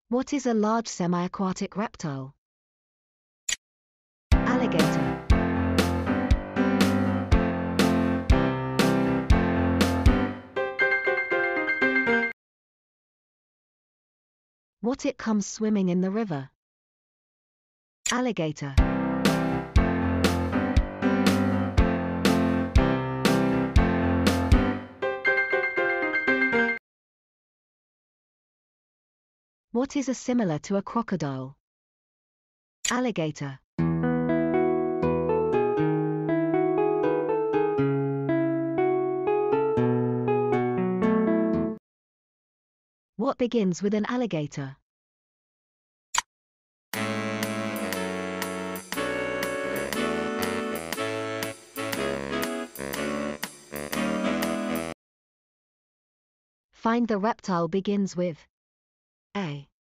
What is a large semi-aquatic reptile? Alligator. What it comes swimming in the river? Alligator. What is a similar to a crocodile? Alligator. What begins with an alligator? Find the reptile begins with A.